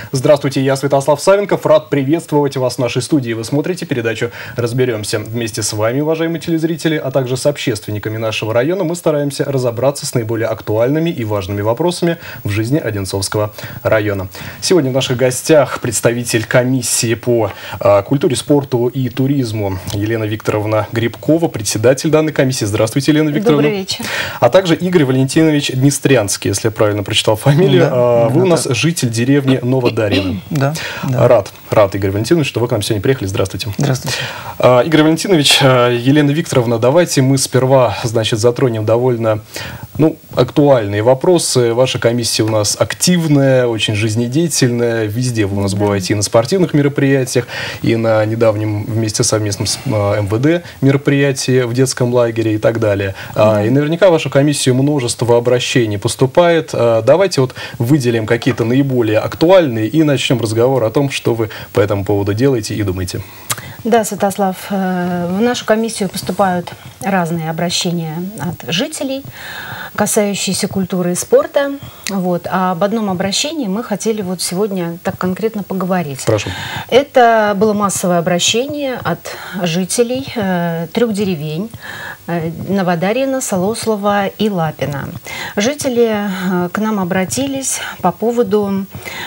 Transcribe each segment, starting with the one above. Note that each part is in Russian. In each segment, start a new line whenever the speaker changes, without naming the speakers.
Здравствуйте, я Святослав Савенков, рад приветствовать вас в нашей студии. Вы смотрите передачу «Разберемся». Вместе с вами, уважаемые телезрители, а также с общественниками нашего района мы стараемся разобраться с наиболее актуальными и важными вопросами в жизни Одинцовского района. Сегодня в наших гостях представитель комиссии по культуре, спорту и туризму Елена Викторовна Грибкова, председатель данной комиссии. Здравствуйте, Елена Викторовна.
Добрый вечер.
А также Игорь Валентинович Днестрянский, если я правильно прочитал фамилию. Да, вы у нас житель деревни Новодарина.
Да.
Рад, Игорь Валентинович, что вы к нам сегодня приехали. Здравствуйте.
Здравствуйте.
Игорь Валентинович, Елена Викторовна, давайте мы сперва, затронем довольно актуальные вопросы. Ваша комиссия у нас активная, очень жизнедеятельная. Везде вы у нас бываете и на спортивных мероприятиях, и на недавнем вместе совместном с МВД мероприятии в детском лагере и так далее. И наверняка в вашу комиссию множество обращений поступает. Давайте выделим какие-то наиболее актуальные и начнем разговор о том, что вы по этому поводу делаете и думаете.
Да, Святослав, в нашу комиссию поступают разные обращения от жителей, касающиеся культуры и спорта. А об одном обращении мы хотели сегодня так конкретно поговорить.
Прошу. Это
было массовое обращение от жителей 3 деревень: Новодарина, Солослова и Лапина. Жители к нам обратились по поводу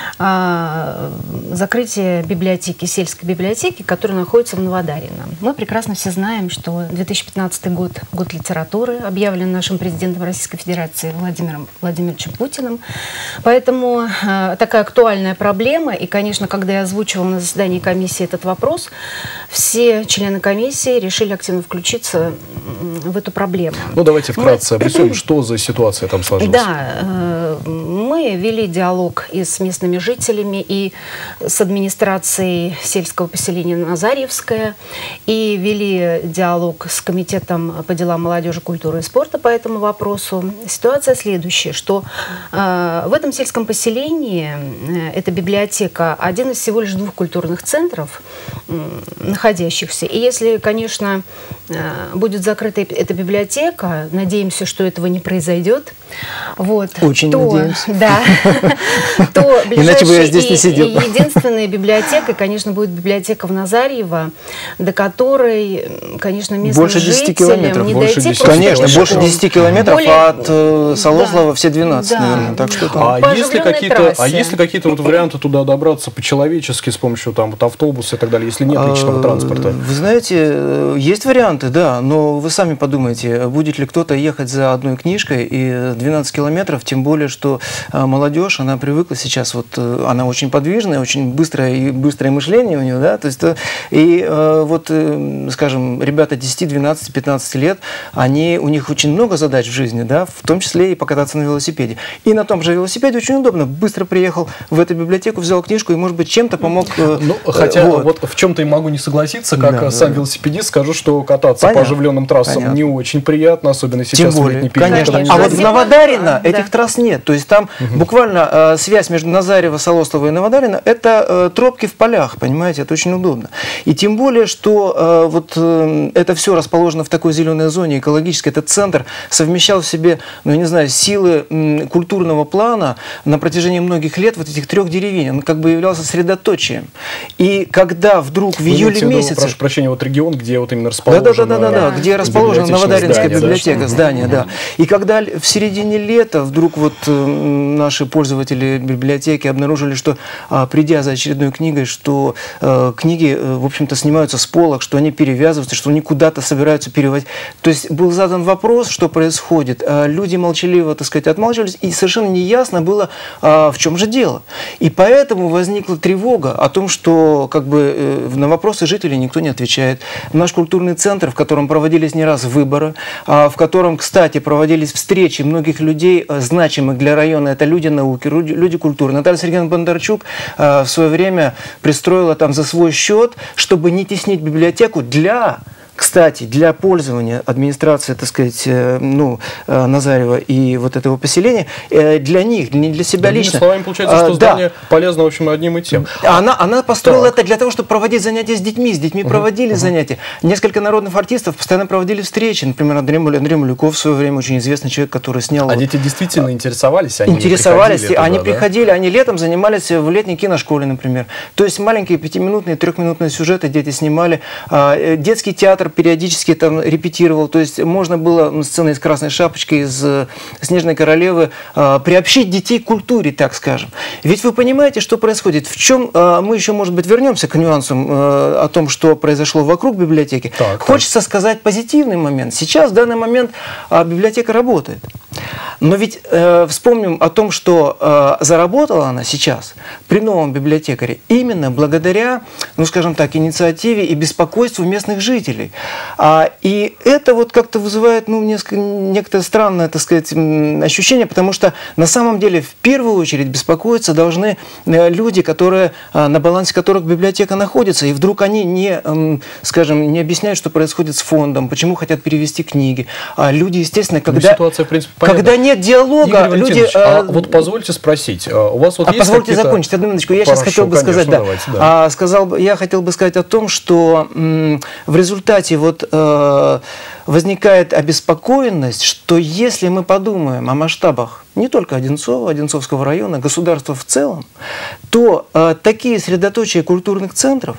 закрытия библиотеки, сельской библиотеки, которая находится в Новодарино. Мы прекрасно все знаем, что 2015 год – год литературы, объявлен нашим президентом Российской Федерации Владимиром Владимировичем Путиным. Поэтому такая актуальная проблема. И, конечно, когда я озвучивала на заседании комиссии этот вопрос, все члены комиссии решили активно включиться в эту проблему.
Давайте вкратце объясним, что за ситуация там сложилась.
Да, мы вели диалог и с местными жителями, и с администрацией сельского поселения Назарьевское, и вели диалог с комитетом по делам молодежи, культуры и спорта по этому вопросу. Ситуация следующая, что в этом сельском поселении эта библиотека один из всего лишь 2 культурных центров находящихся. И если, конечно, будет закрыта эта библиотека, надеемся, что этого не произойдет.
Очень надеемся.
Да. То
иначе бы я здесь не сидел.
Единственная библиотека, конечно, будет библиотека в Назарьево, до которой, конечно, местным
больше 10
жителям
километров.
не дойти.
Конечно, больше 10 километров от Солослова все 12, наверное. Так что
есть ли какие-то варианты туда добраться по-человечески с помощью автобуса и так далее, если нет личного транспорта?
Вы знаете, есть варианты, да, но вы сами подумайте, будет ли кто-то ехать за одной книжкой и 12 километров, тем более, что молодежь, она привыкла сейчас, она очень подвижная, очень быстрое мышление у нее, да, то есть, скажем, ребята 10, 12, 15 лет, у них очень много задач в жизни, да, в том числе и покататься на велосипеде. И на том же велосипеде очень удобно, быстро приехал в эту библиотеку, взял книжку и, может быть, чем-то помог.
Хотя в чем-то и могу не согласиться, как сам велосипедист, скажу, что кататься по оживленным трассам не очень приятно, особенно сейчас в летний период.
Конечно. А в Новодарино этих трасс нет. То есть там буквально связь между Назарьево, Солослово и Новодарино – это тропки в полях, понимаете, это очень удобно. И тем более, что это все расположено в такой зеленой зоне экологической, этот центр совмещал в себе, силы культурного плана на протяжении многих лет этих 3 деревень. Он как бы являлся средоточием. И когда вдруг в июле месяце…
Прошу прощения, регион, где именно расположена…
Да, где расположена Новодаринская библиотека, здание, да. И когда в середине лета вдруг наши пользователи библиотеки обнаружили, что, придя за очередной книгой, что книги, в общем-то, снимаются с полок, что они перевязываются, что они куда-то собираются переводить. То есть был задан вопрос, что происходит. Люди молчаливо, отмалчивались, и совершенно неясно было, в чем же дело. И поэтому возникла тревога о том, что на вопросы жителей никто не отвечает. Наш культурный центр, в котором проводились не раз выборы, в котором, кстати, проводились встречи многих людей, значимых для района, это люди науки, люди культуры. Наталья Сергеевна Бондарчук в свое время пристроила там за свой счет, чтобы не теснить библиотеку для Кстати, для пользования администрации, так сказать, Назарева и вот этого поселения, для них, не для себя лично.
Словами, получается, что здание полезно, в общем, одним и тем.
Она построила это для того, чтобы проводить занятия с детьми. С детьми проводили занятия. Несколько народных артистов постоянно проводили встречи. Например, Андрей Малюков в свое время, очень известный человек, который снял...
А дети действительно интересовались?
Они приходили, они летом занимались в летней киношколе, например. То есть маленькие 5-минутные, 3-минутные сюжеты дети снимали. Детский театр периодически там репетировал, то есть можно было сцены из «Красной шапочки», из «Снежной королевы» приобщить детей к культуре, так скажем. Ведь вы понимаете, что происходит? В чем мы еще, может быть, вернемся к нюансам о том, что произошло вокруг библиотеки. Хочется сказать позитивный момент. Сейчас, в данный момент, библиотека работает. Но ведь вспомним о том, что заработала она сейчас при новом библиотекаре именно благодаря, ну скажем так, инициативе и беспокойству местных жителей. И это вот как-то вызывает некоторое странное, так сказать, ощущение, потому что на самом деле в первую очередь беспокоиться должны люди, на балансе которых библиотека находится, и вдруг они не объясняют, что происходит с фондом, почему хотят перевести книги. Люди, естественно, когда нет диалога, люди...
вот позвольте спросить, у вас вот есть
позвольте закончить, одну минуточку. Я сейчас хотел бы сказать, я хотел бы сказать о том, что в результате возникает обеспокоенность, что если мы подумаем о масштабах не только Одинцова, Одинцовского района, государства в целом, то такие средоточия культурных центров,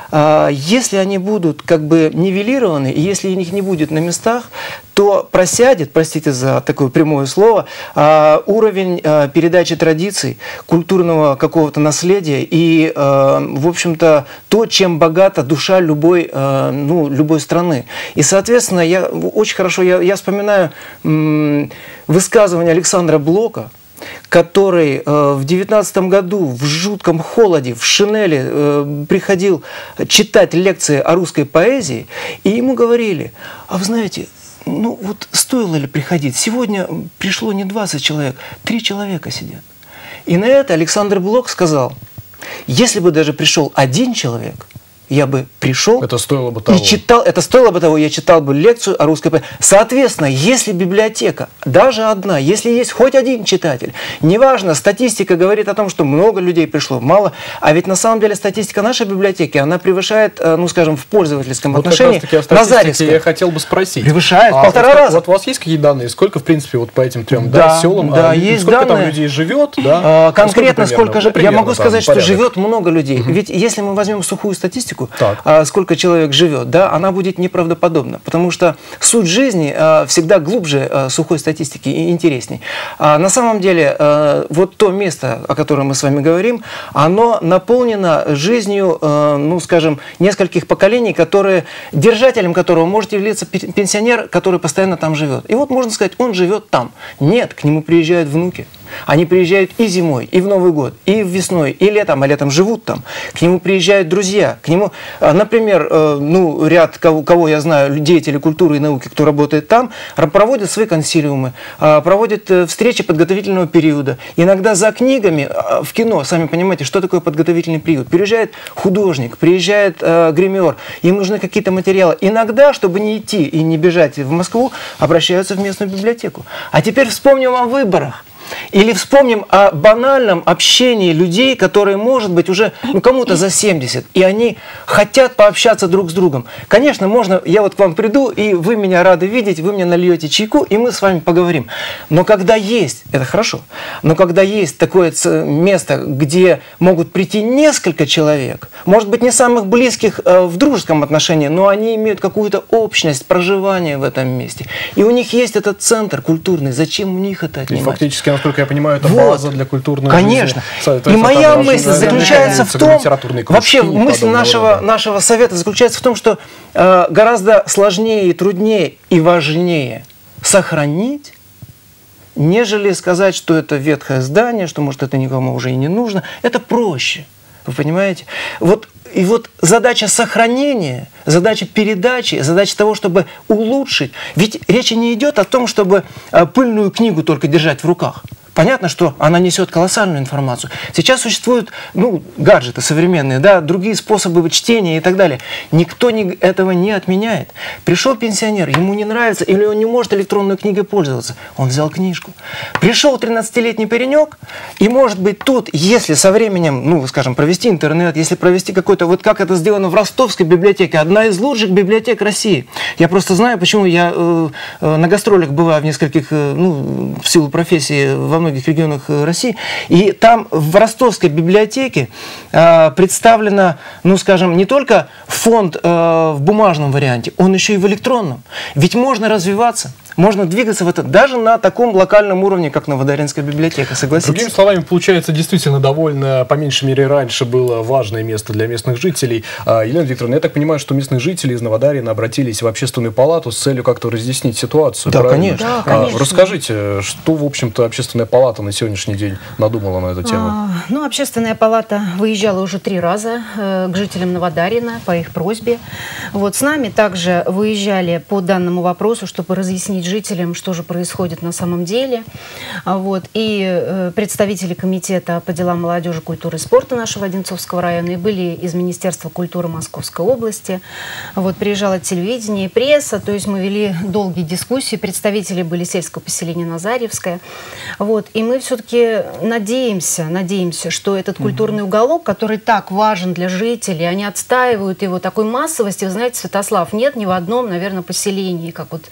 если они будут как бы нивелированы, и если их не будет на местах, то просядет, простите за такое прямое слово, уровень передачи традиций, культурного какого-то наследия и, в общем-то, то, чем богата душа любой страны. И, соответственно, я вспоминаю высказывание Александра Блока, который в 19 году в жутком холоде, в шинели приходил читать лекции о русской поэзии, и ему говорили: а вы знаете, стоило ли приходить? Сегодня пришло не 20 человек, 3 человека сидят. И на это Александр Блок сказал: если бы даже пришел 1 человек, я бы пришел
это стоило бы того.
И читал, это стоило бы того, я читал бы лекцию о русской поэзии. Соответственно, если библиотека, даже одна, если есть хоть 1 читатель, неважно, статистика говорит о том, что много людей пришло, мало, а ведь на самом деле статистика нашей библиотеки, она превышает, в пользовательском отношении Назаревскую.
Я хотел бы спросить.
Превышает 1,5 раза.
Вот у вас есть какие данные, сколько, в принципе, по этим 3 селам,
есть
сколько
данные,
там людей живет?
Конкретно сколько живет? Я могу сказать, что живет много людей. Ведь если мы возьмем сухую статистику, сколько человек живет, она будет неправдоподобна, потому что суть жизни всегда глубже сухой статистики и интересней. На самом деле, вот то место, о котором мы с вами говорим, оно наполнено жизнью, нескольких поколений, держателем которого может являться пенсионер, который постоянно там живет. И вот можно сказать, он живет там. Нет, к нему приезжают внуки. Они приезжают и зимой, и в Новый год, и весной, и летом, а летом живут там. К нему приезжают друзья. К нему, например, ряд, кого я знаю, деятелей культуры и науки, кто работает там, проводят свои консилиумы, проводят встречи подготовительного периода. Иногда за книгами в кино, сами понимаете, что такое подготовительный период. Приезжает художник, приезжает гример, им нужны какие-то материалы. Иногда, чтобы не идти и не бежать в Москву, обращаются в местную библиотеку. А теперь вспомним о выборах. Или вспомним о банальном общении людей, которые, может быть, уже кому-то за 70, и они хотят пообщаться друг с другом. Конечно, можно, я вот к вам приду, и вы меня рады видеть, вы мне нальете чайку, и мы с вами поговорим. Но когда есть, это хорошо, но когда есть такое место, где могут прийти несколько человек, может быть, не самых близких в дружеском отношении, но они имеют какую-то общность проживания в этом месте, и у них есть этот центр культурный, зачем у них это отнимать?
И фактически, насколько я понимаю, это база для культурной
жизни. Конечно. И моя мысль заключается в том, вообще мысль нашего совета заключается в том, что гораздо сложнее и труднее и важнее сохранить, нежели сказать, что это ветхое здание, что, может, это никому уже и не нужно. Это проще. Вы понимаете? И вот задача сохранения, задача передачи, задача того, чтобы улучшить. Ведь речь не идет о том, чтобы пыльную книгу только держать в руках. понятно, что она несет колоссальную информацию. Сейчас существуют, ну, гаджеты современные, да, другие способы чтения и так далее. Никто этого не отменяет. Пришел пенсионер, ему не нравится, или он не может электронной книгой пользоваться. Он взял книжку. Пришел 13-летний паренек, и, может быть, тут, если со временем, ну, скажем, провести интернет, если провести какой-то, вот как это сделано в Ростовской библиотеке, одна из лучших библиотек России. Я просто знаю, почему я на гастролях бываю в нескольких, ну, в силу профессии во многих регионах России, и там в Ростовской библиотеке представлено, ну, скажем, не только фонд в бумажном варианте, он еще и в электронном. Ведь можно развиваться. Можно двигаться в это даже на таком локальном уровне, как Новодаринская библиотека, согласитесь?
Другими словами, получается, действительно довольно, по меньшей мере, раньше было важное место для местных жителей. Елена Викторовна, я так понимаю, что местные жители из Новодарина обратились в общественную палату с целью как-то разъяснить ситуацию.
Да, конечно.
Да, конечно.
Расскажите, что, в общем-то, общественная палата на сегодняшний день надумала на эту тему?
Ну, общественная палата выезжала уже 3 раза к жителям Новодарина по их просьбе. Вот, с нами также выезжали по данному вопросу, чтобы разъяснить жителям, что же происходит на самом деле. Вот. И представители комитета по делам молодежи, культуры и спорта нашего Одинцовского района и были из Министерства культуры Московской области. Вот. Приезжало телевидение и пресса, то есть мы вели долгие дискуссии, представители были сельского поселения Назаревское. Вот. И мы все-таки надеемся, что этот культурный уголок, который так важен для жителей, они отстаивают его такой массовости. Вы знаете, Святослав, нет ни в одном, наверное, поселении, как вот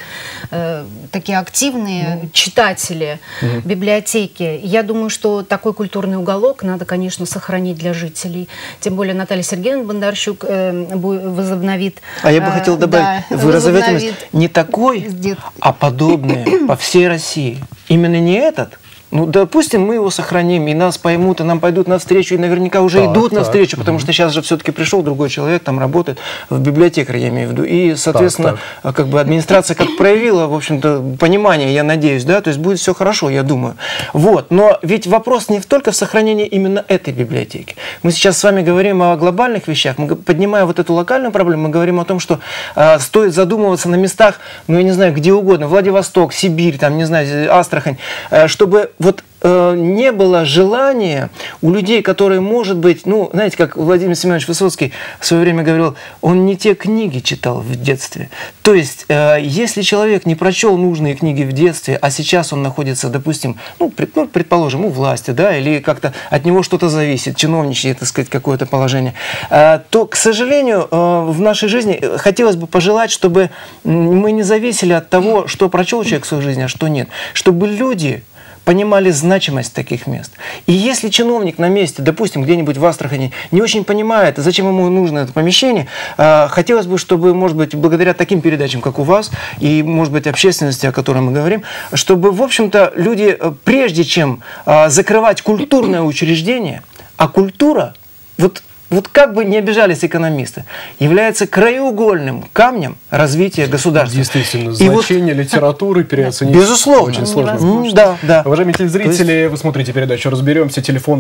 такие активные читатели библиотеки. Я думаю, что такой культурный уголок надо, конечно, сохранить для жителей. Тем более Наталья Сергеевна Бондарчук возобновит.
А я бы хотел добавить,
да,
вы разовьете не такой, а подобные по всей России. Именно не этот. Ну, допустим, мы его сохраним, и нас поймут, и нам пойдут навстречу, и наверняка уже идут навстречу, потому что сейчас же все-таки пришел другой человек, там работает, в библиотекаре, я имею в виду, и, соответственно, как бы администрация как проявила, в общем-то, понимание, я надеюсь, да, то есть будет все хорошо, я думаю. Вот, но ведь вопрос не только в сохранении именно этой библиотеки. Мы сейчас с вами говорим о глобальных вещах, мы, поднимая вот эту локальную проблему, мы говорим о том, что стоит задумываться на местах, ну, я не знаю, где угодно, Владивосток, Сибирь, там, не знаю, Астрахань, чтобы вот не было желания у людей, которые, может быть, ну, знаете, как Владимир Семенович Высоцкий в свое время говорил, он не те книги читал в детстве. То есть, если человек не прочел нужные книги в детстве, а сейчас он находится, допустим, ну, предположим, у власти, да, или как-то от него что-то зависит, чиновничье, так сказать, какое-то положение, то, к сожалению, в нашей жизни хотелось бы пожелать, чтобы мы не зависели от того, что прочел человек в своей жизни, а что нет. Чтобы люди понимали значимость таких мест. И если чиновник на месте, допустим, где-нибудь в Астрахани, не очень понимает, зачем ему нужно это помещение, хотелось бы, чтобы, может быть, благодаря таким передачам, как у вас, и, может быть, общественности, о которой мы говорим, чтобы, в общем-то, люди, прежде чем закрывать культурное учреждение, а культура, вот как бы не обижались экономисты, является краеугольным камнем развития государства.
Действительно, значение литературы переоценить
безусловно.
Очень сложно.
Да.
Уважаемые телезрители, вы смотрите передачу «Разберемся». Телефон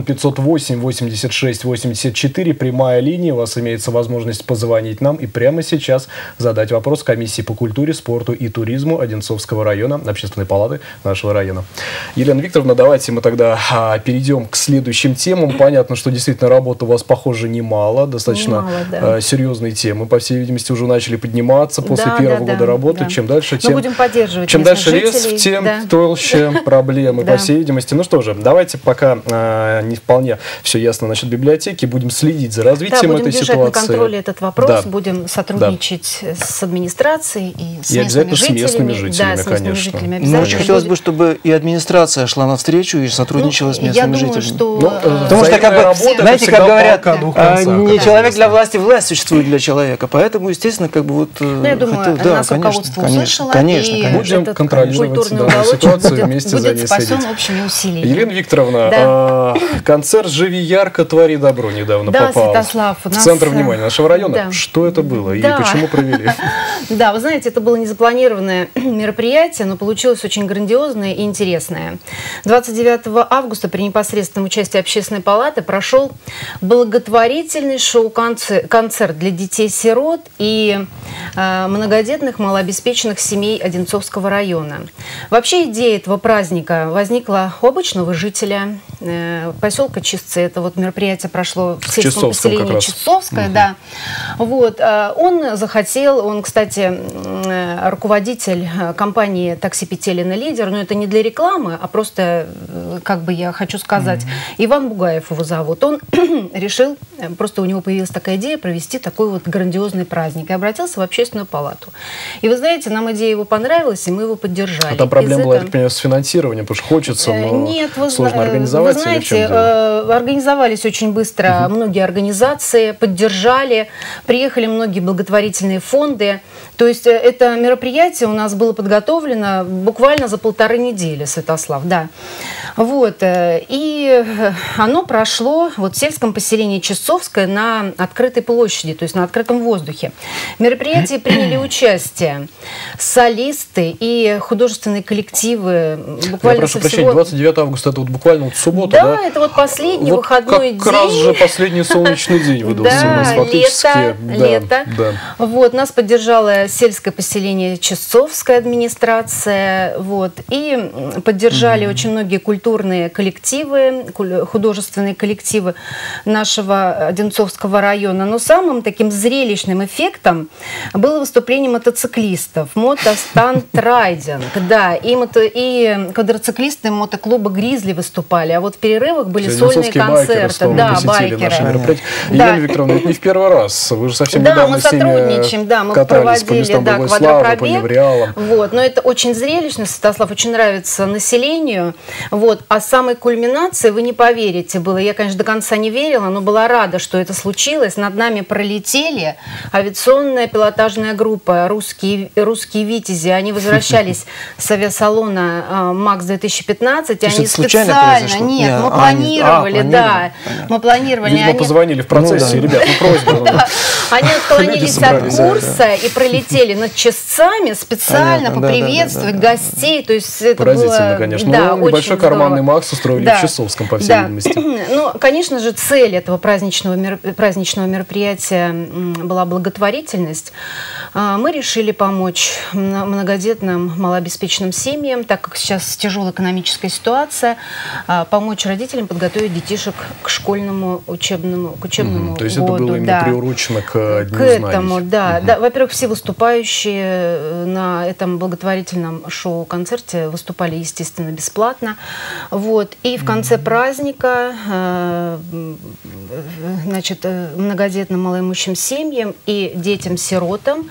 508-86-84, прямая линия. У вас имеется возможность позвонить нам и прямо сейчас задать вопрос комиссии по культуре, спорту и туризму Одинцовского района, Общественной палаты нашего района. Елена Викторовна, давайте мы тогда перейдем к следующим темам. Понятно, что действительно работа у вас, похоже, немало, достаточно серьезные темы, по всей видимости, уже начали подниматься после первого года работы.
Да.
Чем дальше, тем,
будем поддерживать
чем дальше
жителей,
лес, тем толще проблемы, по всей видимости. Ну что же, давайте, пока не вполне все ясно насчет библиотеки, будем следить за развитием этой ситуации.
Будем держать на контроле этот вопрос, будем сотрудничать с администрацией и с местными жителями.
С местными жителями, конечно.
Но очень хотелось бы, чтобы и администрация шла навстречу и сотрудничала с местными жителями.
Я думаю, что...
Потому что, знаете, как говорят, не человек для власти, власть существует для человека. Поэтому, естественно, как бы вот...
я думаю, нас руководство услышало, и
будем контролировать данную ситуацию, вместе за ней следить.
Общими усилиями.
Елена Викторовна, концерт «Живи ярко, твори добро» недавно попал
Святослав,
в центр внимания нашего района. Что это было и почему провели?
Да, вы знаете, это было незапланированное мероприятие, но получилось очень грандиозное и интересное. 29 августа при непосредственном участии Общественной палаты прошел благотворительный благотворительный шоу-концерт для детей-сирот и многодетных малообеспеченных семей Одинцовского района. Вообще идея этого праздника возникла у обычного жителя поселка Чистцы. Это вот мероприятие прошло в сельском поселении Чистцовское, да. Вот. Он захотел, он, кстати, руководитель компании «Такси Петелина Лидер», но это не для рекламы, а просто, как бы я хочу сказать, Иван Бугаев его зовут. Он решил, просто у него появилась такая идея провести такой вот грандиозный праздник и обратился в общественную палату. И вы знаете, нам идея его понравилась, и мы его поддержали.
А там проблема была, я так понимаю, с финансированием, потому что хочется, но сложно организовать.
Вы знаете, организовались очень быстро многие организации, поддержали, приехали многие благотворительные фонды. То есть это мероприятие у нас было подготовлено буквально за 1,5 недели, Святослав, да. Вот. И оно прошло вот в сельском поселении Чистцовское на открытой площади, то есть на открытом воздухе. В мероприятии приняли участие солисты и художественные коллективы. Буквально
я прошу прощения, 29 августа, это вот буквально вот суббота, да?
Да, это вот последний
вот
выходной день.
Как раз же последний солнечный день выдался у нас фактически.
Лето. Вот, нас поддержала сельское поселение Чистцовская администрация, вот, и поддержали очень многие культурные коллективы, художественные коллективы нашего Одинцовского района. Но самым таким зрелищным эффектом было выступление мотоциклистов, мотостандрайдинг, да, и квадроциклисты мотоклуба «Гризли» выступали, а вот в перерывах были сольные концерты, да, байкеры.
Елена Викторовна, это не в первый раз, вы же совсем недавно
мы сотрудничаем, да, мы проводили квадропробег, вот, но это очень зрелищно, Святослав, очень нравится населению, вот, а самой кульминацией, вы не поверите, было, я, конечно, до конца не верила, но была рада, что это случилось, над нами пролетели авиационная пилотажная группа «Русские витязи», они возвращались с авиасалона МАКС-2015, и они специально, нет, мы планировали, да, мы планировали.
Видимо, позвонили в процессе, ребят, просьба.
Они отклонились от курса и пролетели над Чистцами специально поприветствовать гостей. То есть это
поразительно, конечно.
Да,
ну, небольшой карманный МАКС устроили в Чистцовском, по всей видимости.
Ну, конечно же, цель этого праздничного мероприятия была благотворительность. Мы решили помочь многодетным малообеспеченным семьям, так как сейчас тяжелая экономическая ситуация, помочь родителям подготовить детишек к школьному учебному
То есть
году.
Это было именно приурочено к Дню знаний.
Этому, да. Во-первых, все выступающие на этом благотворительном шоу-концерте выступали, естественно, бесплатно. Вот. И в конце праздника, значит, многодетным малоимущим семьям и детям-сиротам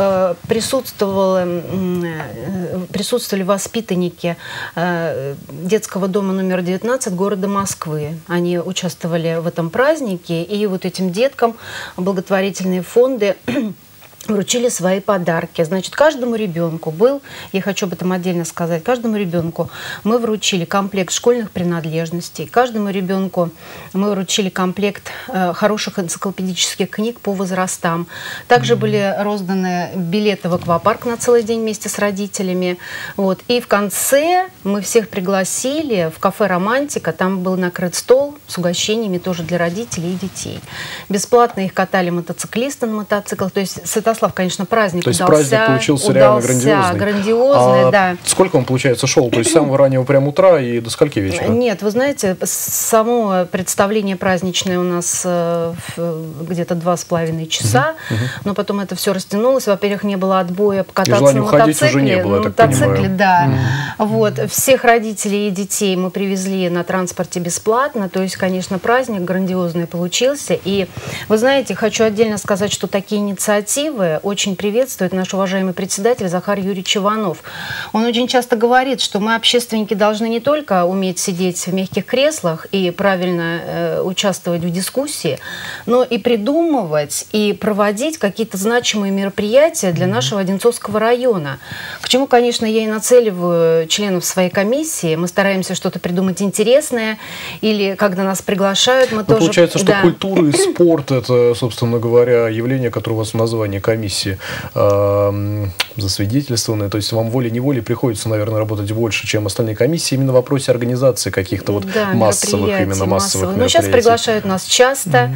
присутствовали воспитанники детского дома номер 19 города Москвы. Они участвовали в этом празднике, и вот этим деткам благотворительные фонды вручили свои подарки. Значит, каждому ребенку я хочу об этом отдельно сказать, каждому ребенку мы вручили комплект школьных принадлежностей, каждому ребенку мы вручили комплект хороших энциклопедических книг по возрастам. Также были розданы билеты в аквапарк на целый день вместе с родителями. Вот. И в конце мы всех пригласили в кафе «Романтика», там был накрыт стол с угощениями тоже для родителей и детей. Бесплатно их катали мотоциклисты на мотоциклах, то есть Святослав, конечно, праздник удался.
То есть праздник получился реально
грандиозный, да.
Сколько он, получается, шел? То есть с самого раннего прям утра и до скольки вечера?
Нет, вы знаете, само представление праздничное у нас где-то 2,5 часа, но потом это все растянулось. Во-первых, не было отбоя покататься на мотоцикле. Да. Вот. Всех родителей и детей мы привезли на транспорте бесплатно. То есть, конечно, праздник грандиозный получился. И вы знаете, хочу отдельно сказать, что такие инициативы очень приветствует наш уважаемый председатель Захар Юрьевич Иванов. Он очень часто говорит, что мы, общественники, должны не только уметь сидеть в мягких креслах и правильно участвовать в дискуссии, но и придумывать и проводить какие-то значимые мероприятия для нашего Одинцовского района. К чему, конечно, я и нацеливаю членов своей комиссии. Мы стараемся что-то придумать интересное, или когда нас приглашают, мы тоже...
Получается, что культура и спорт – это, собственно говоря, явление, которое у вас в названии комиссии. засвидетельствованы. То есть вам волей-неволей приходится, наверное, работать больше, чем остальные комиссии, именно в вопросе организации каких-то вот массовых, именно массовых мероприятий.
Ну, сейчас приглашают нас часто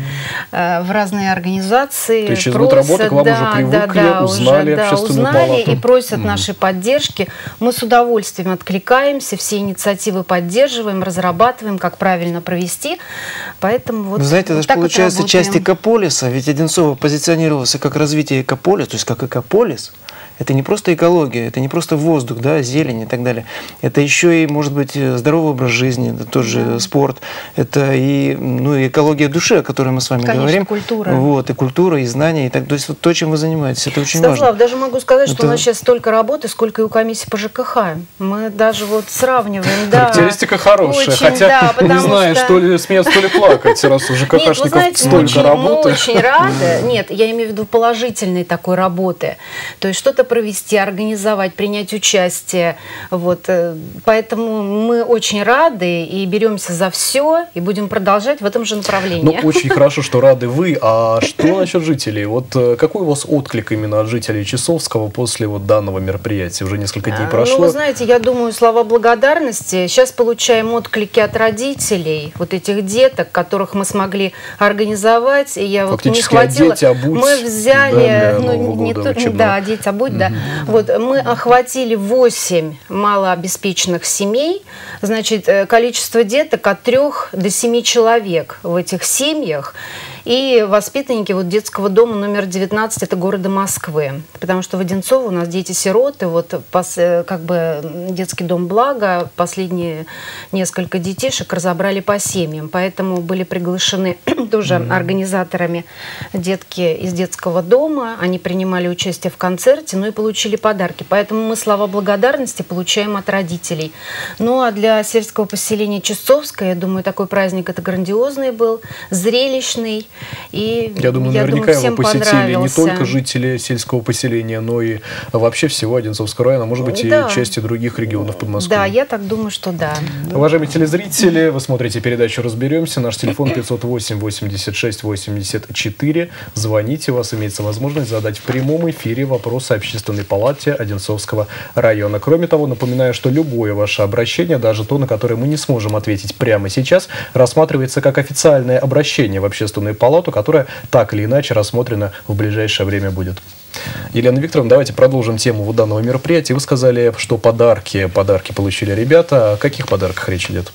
в разные организации.
То есть через год работы к вам уже привыкли, узнали общественную палату.
И просят нашей поддержки. Мы с удовольствием откликаемся, все инициативы поддерживаем, разрабатываем, как правильно провести. Поэтому вот.
Вы знаете, это
вот
же получается часть экополиса, ведь Одинцово позиционировался как развитие экополиса, то есть как экополис. Это не просто экология, это не просто воздух, да, зелень и так далее. Это еще и, может быть, здоровый образ жизни, это тоже спорт, это и, ну, и экология души, о которой мы с вами говорим.
Культура.
Вот, и культура, и знания, и так. То есть вот то, чем вы занимаетесь, это очень
Станислав,
важно.
даже могу сказать, что у нас сейчас столько работы, сколько и у комиссии по ЖКХ. Мы даже вот сравниваем, да.
Характеристика хорошая,
очень,
хотя не знаешь, что ли смеяться, то ли плакать, раз у ЖКХшников столько работы.
Мы очень рады, нет, я имею в виду положительной такой работы, то есть что-то провести, организовать, принять участие. Вот. Поэтому мы очень рады и беремся за все, и будем продолжать в этом же направлении.
Ну, очень хорошо, что рады вы. А что насчет жителей? Вот какой у вас отклик именно от жителей Часовского после вот данного мероприятия? Уже несколько дней прошло.
Ну, вы знаете, я думаю, слова благодарности. Сейчас получаем отклики от родителей, вот этих деток, которых мы смогли организовать. И я вот не хватило.
Одеть, обуть,
мы взяли,
да,
да, одеть, обуть, да. Вот, мы охватили 8 малообеспеченных семей. Значит, количество деток от 3 до 7 человек в этих семьях. И воспитанники вот детского дома номер 19, это города Москвы. Потому что в Одинцово у нас дети-сироты, вот как бы детский дом «Благо», последние несколько детишек разобрали по семьям. Поэтому были приглашены тоже организаторами детки из детского дома. Они принимали участие в концерте, ну и получили подарки. Поэтому мы слова благодарности получаем от родителей. Ну а для сельского поселения Часовское, я думаю, такой праздник это грандиозный был, зрелищный. И
я думаю, наверняка его посетили не только
понравился.
жители сельского поселения, но и вообще всего Одинцовского района, может быть,
Да.
и части других регионов Подмосковья.
Да, я так думаю, что да.
Уважаемые телезрители, вы смотрите передачу «Разберемся». Наш телефон 508-86-84. Звоните, у вас имеется возможность задать в прямом эфире вопросы Общественной палате Одинцовского района. Кроме того, напоминаю, что любое ваше обращение, даже то, на которое мы не сможем ответить прямо сейчас, рассматривается как официальное обращение в Общественную палату, которая так или иначе рассмотрена в ближайшее время будет. Елена Викторовна, давайте продолжим тему вот данного мероприятия. Вы сказали, что подарки получили ребята. О каких подарках речь идет?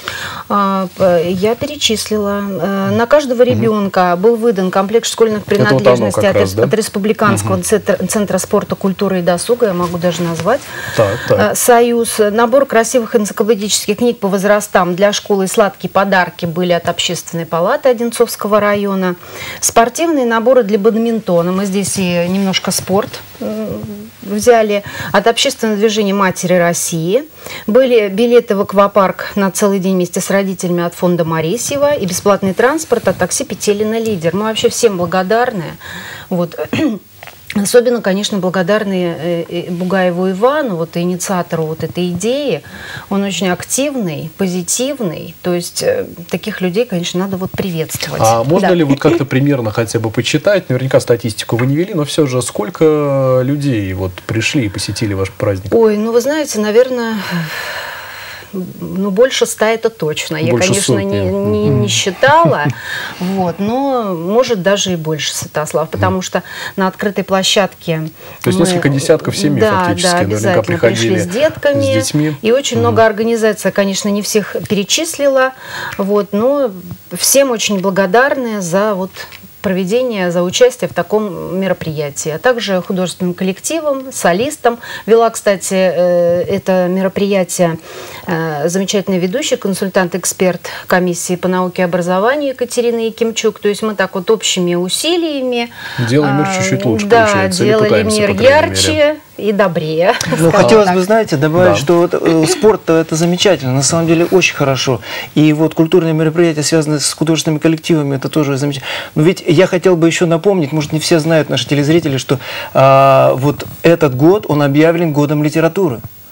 Я перечислила. На каждого ребенка был выдан комплект школьных принадлежностей от Республиканского центра спорта, культуры и досуга, я могу даже назвать.
Так.
«Союз». Набор красивых энциклопедических книг по возрастам для школы и сладкие подарки были от Общественной палаты Одинцовского района. Спортивные наборы для бадминтона. Мы здесь и немножко спорт взяли от Общественного движения «Матери России». Были билеты в аквапарк на целый день вместе с родителями от фонда Моресьева и бесплатный транспорт от такси «Петелина Лидер». Мы вообще всем благодарны. Вот. Особенно, конечно, благодарны Бугаеву Ивану, вот инициатору вот этой идеи. Он очень активный, позитивный. То есть таких людей, конечно, надо вот приветствовать.
А можно ли вот как-то примерно хотя бы почитать? Наверняка статистику вы не вели, но все же сколько людей вот пришли и посетили ваш праздник?
Ой, ну вы знаете, наверное... Ну, больше 100 это точно. Я, конечно, не считала, вот, но может даже и больше, Святослав, потому что на открытой площадке...
То есть несколько десятков семей фактически наверняка приходили
с детками.
С детьми.
И очень много организаций, конечно, не всех перечислила, вот, но всем очень благодарны за вот проведение, за участие в таком мероприятии, а также художественным коллективом, солистам. Вела, кстати, это мероприятие замечательный ведущий, консультант-эксперт комиссии по науке и образованию Екатерина Якимчук. То есть мы так вот общими усилиями
делаем мир чуть-чуть лучше,
да,
получается.
Делали мир ярче и добрее.
Ну, хотелось бы, знаете, добавить, что вот, спорт это замечательно, на самом деле очень хорошо. И вот культурные мероприятия, связанные с художественными коллективами, это тоже замечательно. Но ведь я хотел бы еще напомнить, может, не все знают, наши телезрители, что вот этот год, он объявлен годом литературы.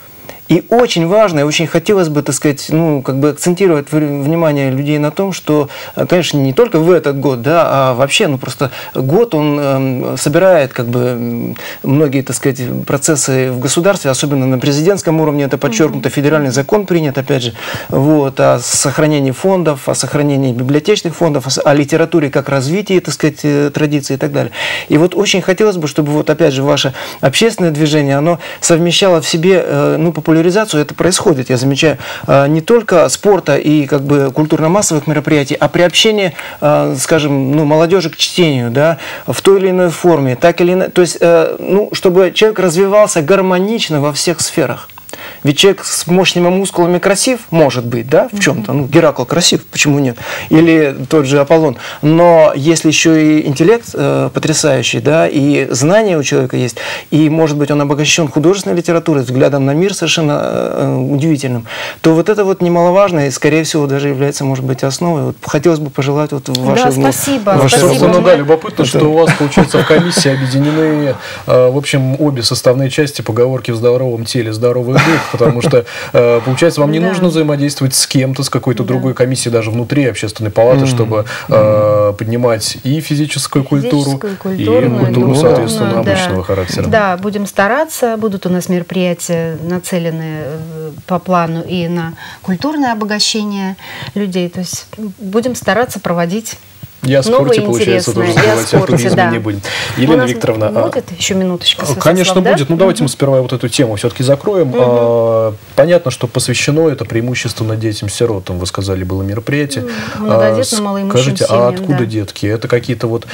И очень важно, и очень хотелось бы, так сказать, ну, как бы акцентировать внимание людей на том, что, конечно, не только в этот год, да, а вообще, ну, просто год, он собирает, как бы, многие, так сказать, процессы в государстве, особенно на президентском уровне, это подчеркнуто, федеральный закон принят, опять же, вот, о сохранении фондов, о сохранении библиотечных фондов, о литературе как развитии, так сказать, традиций и так далее. И вот очень хотелось бы, чтобы, вот, опять же, ваше общественное движение, оно совмещало в себе, ну, популяризацию, это происходит, я замечаю, не только спорта и, как бы, культурно-массовых мероприятий, а приобщение, скажем, ну, молодежи к чтению, да, в той или иной форме, так или иначе, то есть, ну, чтобы человек развивался гармонично во всех сферах. Ведь человек с мощными мускулами красив, может быть, да, в чем-то. Ну, Геракл красив, почему нет? Или тот же Аполлон. Но если еще и интеллект потрясающий, да, и знания у человека есть, и, может быть, он обогащен художественной литературой, взглядом на мир совершенно удивительным, то вот это вот немаловажно и, скорее всего, даже является, может быть, основой. Вот хотелось бы пожелать вот вашей...
Да, спасибо.
Собственно, да, любопытно, что у вас, получается, в комиссии объединены, в общем, обе составные части поговорки «в здоровом теле здоровый дух», потому что, получается, вам не нужно взаимодействовать с кем-то, с какой-то другой комиссией, даже внутри общественной палаты, чтобы поднимать и физическую культуру, и культуру, соответственно, обычного характера.
Да, будем стараться. Будут у нас мероприятия, нацеленные по плану и на культурное обогащение людей. То есть будем стараться проводить
Я о спорте, получается, тоже забывать, о туризме не будем. Елена Викторовна.
Будет еще минуточка,
конечно, будет. Ну, давайте мы сперва вот эту тему все-таки закроем. Понятно, что посвящено это преимущественно детям-сиротам. Вы сказали, было мероприятие.
Многодетным, малоимущим
семьям. Скажите, а откуда детки? Это какие-то вот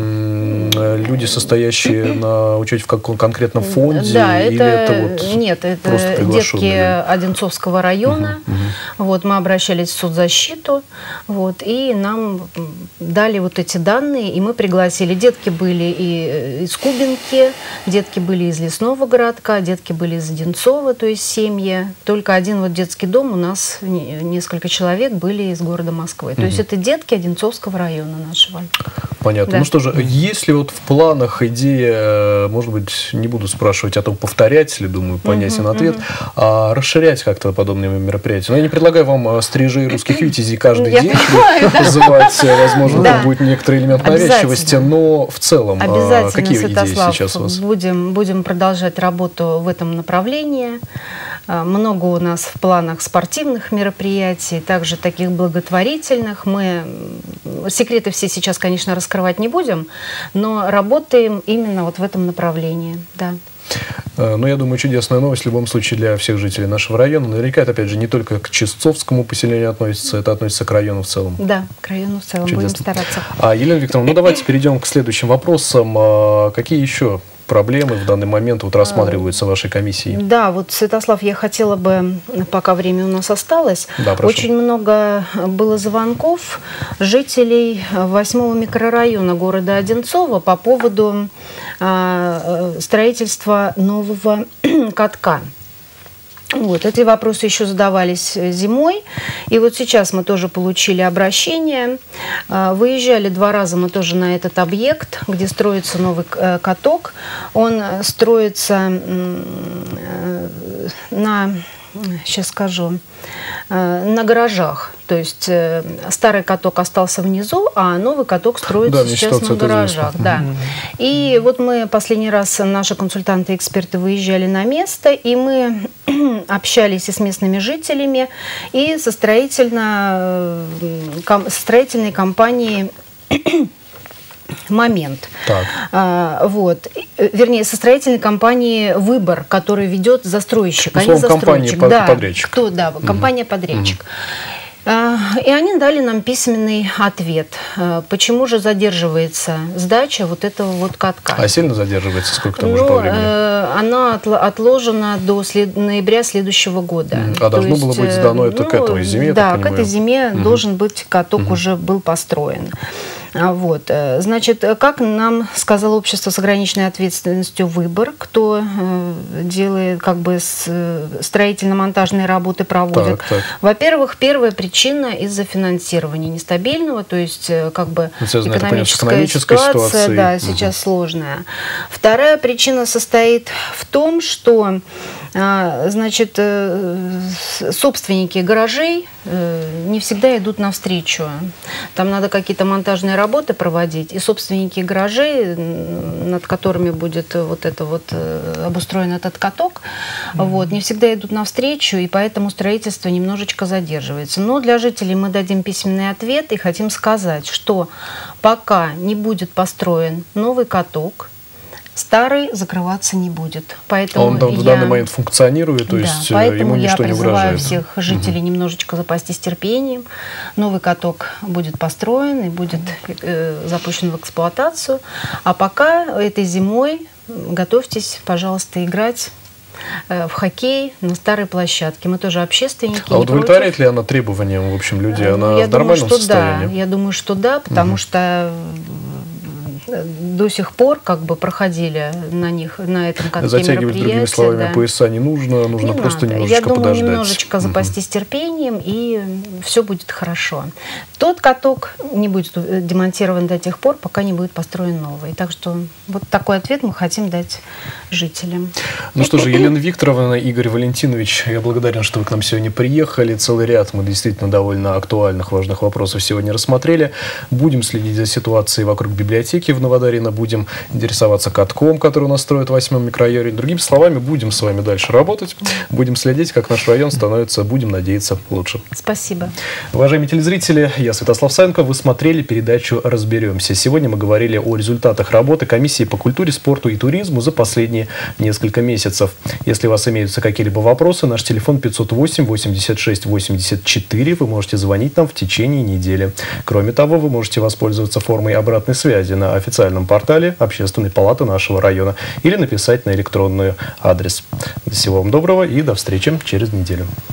люди, состоящие на учете в каком конкретном фонде?
Да,
или это вот
нет, это детки Одинцовского района. Вот, мы обращались в соцзащиту, вот, и нам дали вот эти данные, и мы пригласили. Детки были и из Кубинки, детки были из Лесного городка, детки были из Одинцова, то есть семьи. Только один вот детский дом у нас, несколько человек были из города Москвы. То есть это детки Одинцовского района нашего.
Понятно. Да. Ну что же, есть ли вот в планах идея, может быть, не буду спрашивать о том, повторять ли, думаю, понятен ответ, а расширять как-то подобные мероприятия? Но я не предлагаю вам стрижей русских витязей каждый день называть, возможно, это будет некоторый элемент навязчивости, но в целом какие идеи сейчас у вас?
Будем продолжать работу в этом направлении. Много у нас в планах спортивных мероприятий, также таких благотворительных. Мы секреты все сейчас, конечно, раскрывать не будем, но работаем именно вот в этом направлении. Да.
Ну, я думаю, чудесная новость в любом случае для всех жителей нашего района. Наверняка это, опять же, не только к Чистцовскому поселению относится, это относится к району в целом.
Да, к району в целом. Чудесно. Будем стараться.
Елена Викторовна, ну давайте перейдем к следующим вопросам. Какие еще проблемы в данный момент вот рассматриваются вашей комиссией?
Да, вот, Святослав, я хотела бы, пока время у нас осталось, очень много было звонков жителей 8-го микрорайона города Одинцово по поводу строительства нового катка. Вот, эти вопросы еще задавались зимой. И вот сейчас мы тоже получили обращение. Выезжали 2 раза мы тоже на этот объект, где строится новый каток. Он строится сейчас скажу, на гаражах. То есть старый каток остался внизу, а новый каток строится сейчас на гаражах. Да. И вот мы последний раз, наши консультанты-эксперты выезжали на место, и мы общались и с местными жителями, и со строительной компанией «Момент». Вот. Вернее, со строительной компанией «Выбор», которая ведет застройщик.
Они застройщик. Компания-подрядчик.
Компания-подрядчик. И они дали нам письменный ответ, почему же задерживается сдача вот этого вот катка.
А сильно задерживается? Сколько там уже по времени?
Она отложена до ноября следующего года.
А должно было быть сдано это к этой зиме?
Да, к этой зиме должен быть каток уже был построен. Вот. Значит, как нам сказало общество с ограниченной ответственностью «Выбор», кто делает, как бы, строительно-монтажные работы проводит. Во-первых, первая причина из-за финансирования нестабильного, то есть, как бы, экономическая ситуация, да, сейчас сложная. Вторая причина состоит в том, что Значит, собственники гаражей не всегда идут навстречу. Там надо какие-то монтажные работы проводить, и собственники гаражей, над которыми будет вот это вот обустроен этот каток, вот, не всегда идут навстречу, и поэтому строительство немножечко задерживается. Но для жителей мы дадим письменный ответ и хотим сказать, что пока не будет построен новый каток, старый закрываться не будет. Поэтому
он в данный момент функционирует, то есть ему ничто не угрожает.
Поэтому я призываю всех жителей немножечко запастись терпением. Новый каток будет построен и будет запущен в эксплуатацию. А пока этой зимой готовьтесь, пожалуйста, играть в хоккей на старой площадке. Мы тоже общественники.
А удовлетворяет ли она требованиям, в общем, людей? Она в нормальном состоянии?
Да. Я думаю, что да, потому что до сих пор как бы проходили на этом катке
затягивать, другими словами, пояса не нужно, нужно просто немножечко подождать.
Я думаю, немножечко запастись терпением, и все будет хорошо. Тот каток не будет демонтирован до тех пор, пока не будет построен новый. Так что вот такой ответ мы хотим дать жителям.
Ну что же, Елена Викторовна, Игорь Валентинович, я благодарен, что вы к нам сегодня приехали. Целый ряд мы действительно довольно актуальных, важных вопросов сегодня рассмотрели. Будем следить за ситуацией вокруг библиотеки в Новодарино, будем интересоваться катком, который у нас строят в 8-м микрорайоне. Другими словами, будем с вами дальше работать, будем следить, как наш район становится, будем надеяться, лучше.
Спасибо.
Уважаемые телезрители, я Святослав Савенко, вы смотрели передачу «Разберемся». Сегодня мы говорили о результатах работы комиссии по культуре, спорту и туризму за последние несколько месяцев. Если у вас имеются какие-либо вопросы, наш телефон 508-86-84, вы можете звонить нам в течение недели. Кроме того, вы можете воспользоваться формой обратной связи на официальном портале Общественной палаты нашего района или написать на электронный адрес. Всего вам доброго и до встречи через неделю.